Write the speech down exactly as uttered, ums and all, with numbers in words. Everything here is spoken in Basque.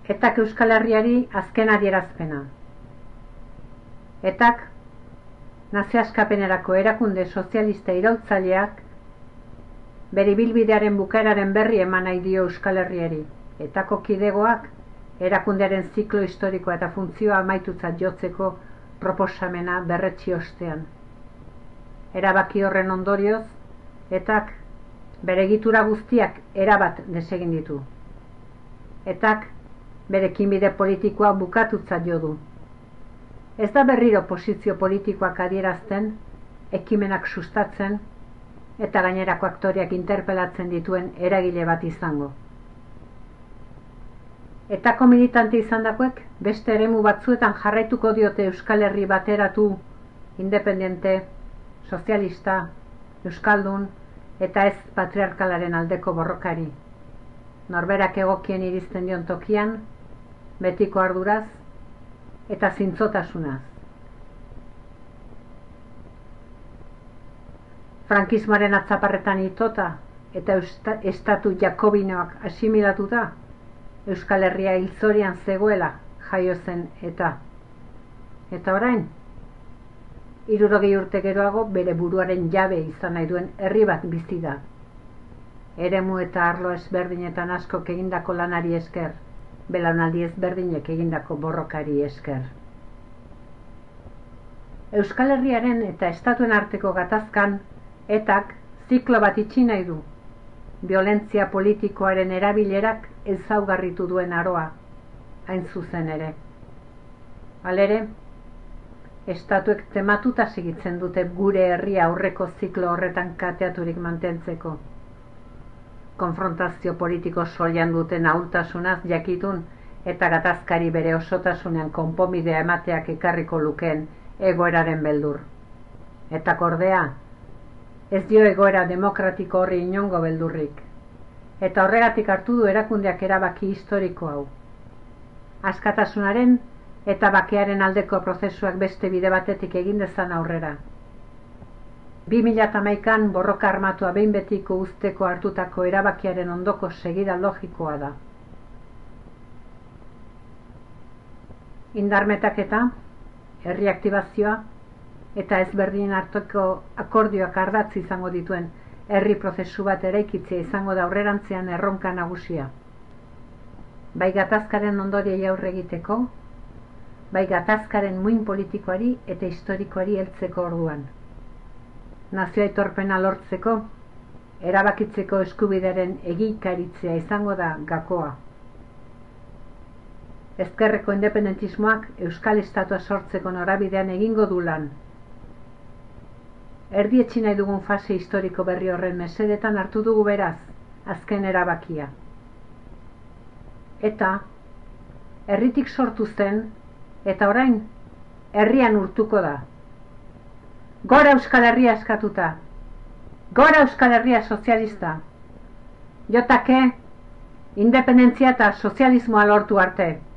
Etak Euskal Herriari azken adierazpena. Etak nazioaskapenerako erakunde sozialista iraultzaileak bere ibilbidearen bukaeraren berri eman nahi dio Euskal Herriari. Etako kidegoak erakundearen ziklo historikoa eta funtzioa amaitutzat jotzeko proposamena berretsi ostean. Erabaki horren ondorioz, etak bere egitura guztiak erabat desegin ditu. Etak bere ekinbide politikoa bukatutzat jo du. Ez da berriro posizio politikoak adierazten, ekimenak sustatzen eta gainerako aktoreak interpelatzen dituen eragile bat izango. Etako militante izandakoek beste eremu batzuetan jarraituko diote Euskal Herri bateratu, independente, sozialista, euskaldun eta ez patriarkalaren aldeko borrokari. Norberak egokien iristen dion tokian, betiko arduraz eta zintzotasunaz. Frankismoaren atzaparretan itota eta estatu jakobinoak asimilatuta, Euskal Herria hilzorian zegoela jaio zen eta. Eta orain, hirurogei urte geroago bere buruaren jabe izan nahi duen herri bat bizi da. Eremu eta arlo ezberdinetan askok egindako lanari esker, belaunaldi ezberdinek egindako borrokari esker. Euskal Herriaren eta estatuen arteko gatazkan, etak ziklo bat itxi nahi du. Biolentzia politikoaren erabilerak ezaugarritu duen aroa, hain zuzen ere. Halere, estatuek tematuta segitzen dute gure herria aurreko ziklo horretan kateaturik mantentzeko. Konfrontazio politiko solian duten ahultasunaz jakitun eta gatazkari bere osotasunean konponbidea emateak ekarriko lukeen egoeraren beldur. Eta kordea, ez dio egoera demokratiko horri inongo beldurrik. Eta horregatik hartu du erakundeak erabaki historiko hau. Askatasunaren eta bakearen aldeko prozesuak beste bide batetik egin dezan aurrera. bi mila hamaikan borroka armatua behin betiko uzteko hartutako erabakiaren ondoko segida logikoa da. Indarmetaketa, herri aktibazioa eta ezberdinen arteko akordioak ardatz izango dituen herri prozesu bat eraikitzea izango da aurrerantzean erronka nagusia. Bai gatazkaren ondoriei aurre egiteko, bai gatazkaren muin politikoari eta historikoari heltzeko orduan. Nazio aitorpena lortzeko, erabakitzeko eskubidearen egikaritzea izango da gakoa. Ezkerreko independentismoak Euskal Estatua sortzeko norabidean egingo du lan. Erdietsi nahi dugun fase historiko berri horren mesedetan hartu dugu beraz, azken erabakia. Eta, herritik sortu zen, eta orain, herrian urtuko da. Gora Euskal Herria eskatuta! Gora Euskal Herria sozialista! Jotake, independentzia eta sozialismoa lortu arte!